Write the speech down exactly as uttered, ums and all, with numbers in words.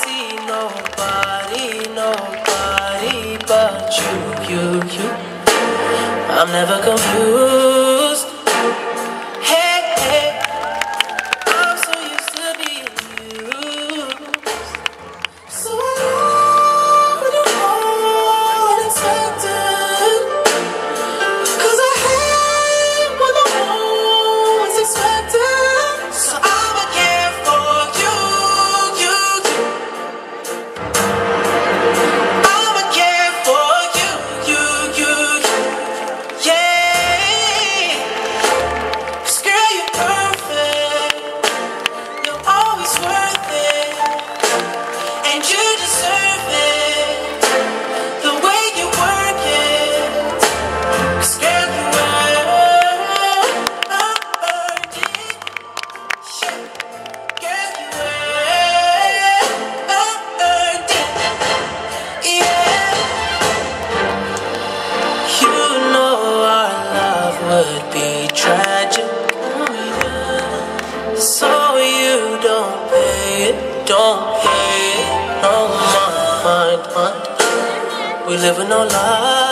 see nobody, nobody but you, you, you. I'm never confused. Hey, hey, I'm so used to being used. So I love when you're unexpected, 'cause I hate when the one's expected. So I'ma care for you, you, you. I'ma care for you, you, you, you. Yeah. 'Cause girl, you're perfect. You're always worth it. And you deserve it. The way you work it. 'Cause girl, you earned it. Girl, you earned it. Yeah. You know our love would be tragic. So you don't pay it, don't pay it. No, mind, mind, mind. We live in no lie.